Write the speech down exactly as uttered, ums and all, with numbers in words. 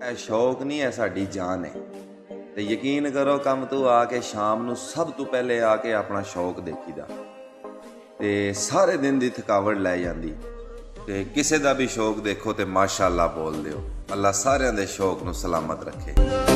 ਇਹ ਸ਼ੌਕ ਨਹੀਂ ਹੈ, ਸਾਡੀ ਜਾਨ ਹੈ। ਤੇ ਯਕੀਨ ਕਰੋ ਕੰਮ ਤੋਂ ਆ ਕੇ ਸ਼ਾਮ ਨੂੰ ਸਭ ਤੋਂ ਪਹਿਲੇ ਆ ਕੇ ਆਪਣਾ ਸ਼ੌਕ ਦੇਖੀਦਾ ਤੇ ਸਾਰੇ ਦਿਨ ਦੀ ਥਕਾਵਟ ਲੈ ਜਾਂਦੀ। ਤੇ ਕਿਸੇ ਦਾ ਵੀ ਸ਼ੌਕ ਦੇਖੋ ਤੇ ਮਾਸ਼ਾਅੱਲਾ ਬੋਲ ਦਿਓ। ਅੱਲਾ ਸਾਰਿਆਂ ਦੇ ਸ਼ੌਕ ਨੂੰ ਸਲਾਮਤ ਰੱਖੇ।